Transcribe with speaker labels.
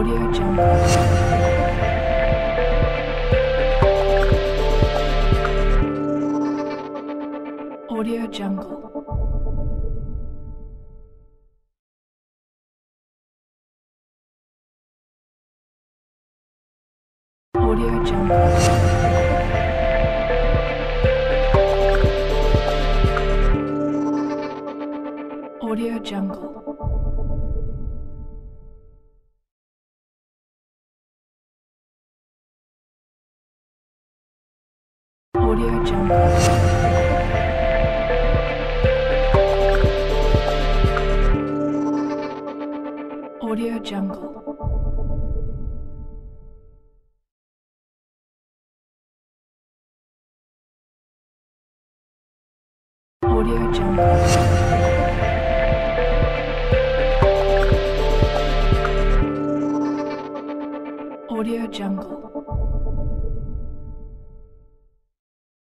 Speaker 1: Audio Jungle. Audio Jungle. Audio Jungle. Audio Jungle. Audio Jungle. Audio Jungle. Audio Jungle. Audio Jungle.